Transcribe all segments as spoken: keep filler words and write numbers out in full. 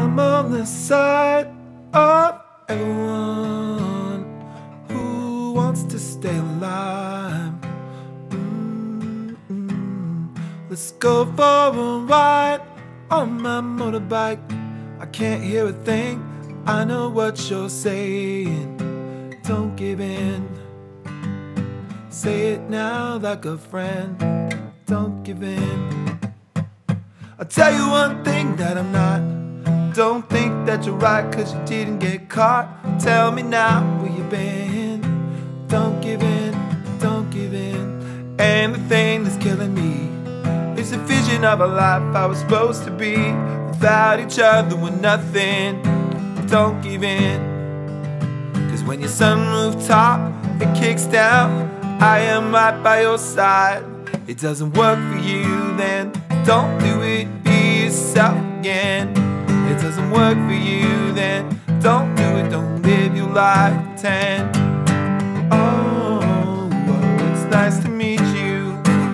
I'm on the side of everyone who wants to stay alive. Mm-mm. Let's go for a ride on my motorbike. I can't hear a thing, I know what you're saying. Don't give in. Say it now like a friend. Don't give in. I'll tell you one thing that I'm not. Don't think that you're right cause you didn't get caught. Tell me now where you been. Don't give in, don't give in. And the thing that's killing me is the vision of a life I was supposed to be. Without each other we're nothing. Don't give in. Cause when your sunroof top it kicks down, I am right by your side. It doesn't work for you, then don't do it, be yourself again. It doesn't work for you, then don't do it, don't live your life pretend. Oh, oh, it's nice to meet you.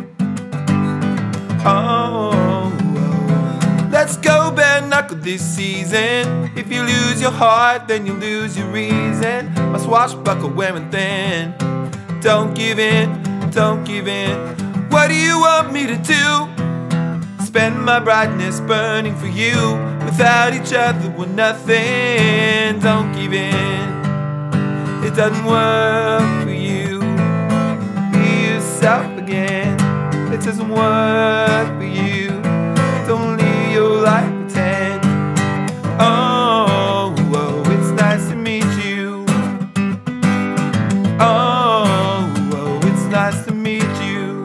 Oh, oh, let's go bare knuckle this season. If you lose your heart, then you lose your reason. My swashbuckle wearing thin. Don't give in, don't give in. What do you want me to do? Spend my brightness burning for you. Without each other we're nothing. Don't give in. It doesn't work for you. Be yourself again. It doesn't work for you. Don't live your life pretend. Oh, oh, it's nice to meet you. Oh, oh, it's nice to meet you.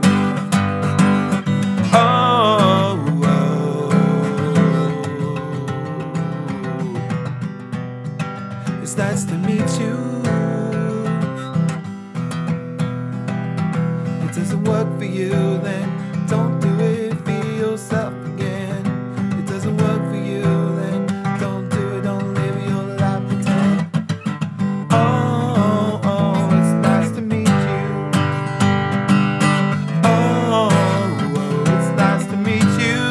Oh, oh, it's nice to meet you. It doesn't work for you, then don't do it, be yourself again. It doesn't work for you, then don't do it, don't live your life pretend. Oh, oh, it's nice to meet you. Oh, oh, it's nice to meet you.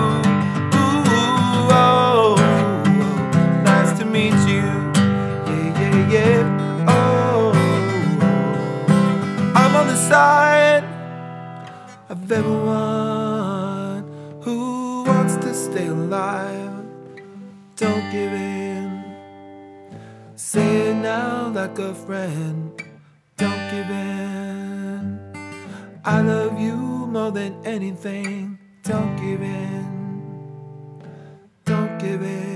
Ooh, oh, oh, nice to meet you. Yeah, yeah, yeah. Oh, oh, I'm on the side of everyone who wants to stay alive. Don't give in. Say it now like a friend. Don't give in. I love you more than anything. Don't give in. Don't give in.